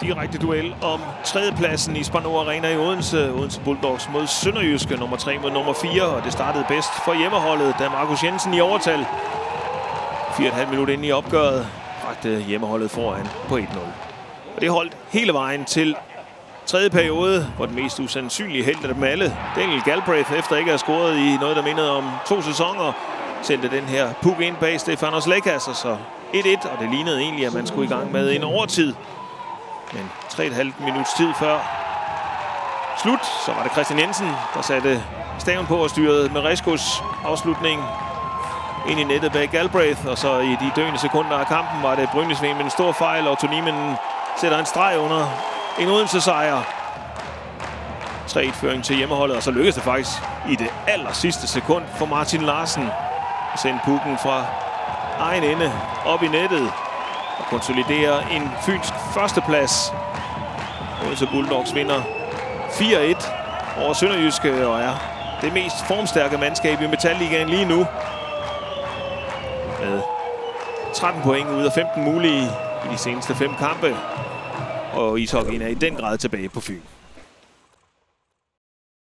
Direkte duel om tredjepladsen i Spar Nord Arena i Odense. Odense Bulldogs mod Sønderjyske, nummer 3 mod nummer 4. Og det startede bedst for hjemmeholdet, da Markus Jensen i overtal 4,5 minutter inde i opgøret bragte hjemmeholdet foran på 1-0. Og det holdt hele vejen til tredje periode, hvor den mest usandsynlige held af dem alle, Daniel Galbraith, efter ikke at have scoret i noget, der mindede om 2 sæsoner, sendte den her puk ind bag Stefanos Lekas, og så 1-1, og det lignede egentlig, at man skulle i gang med en overtid. Men 3,5 minuts tid før slut, så var det Christian Jensen, der satte staven på og styrede Mereskos afslutning ind i nettet bag Galbraith, og så i de døende sekunder af kampen var det Brynæsveen med en stor fejl, og Tonimen sætter en streg under en Odense-sejr. 3-1-føring til hjemmeholdet, og så lykkedes det faktisk i det aller sidste sekund for Martin Larsen at sende pukken fra egen ende op i nettet og konsolidere en fynsk førsteplads. Odense Bulldogs vinder 4-1 over Sønderjyske og er det mest formstærke mandskab i Metalligaen lige nu. Med 13 point ud af 15 mulige i de seneste 5 kampe. Og ishockeyen er i den grad tilbage på Fyn.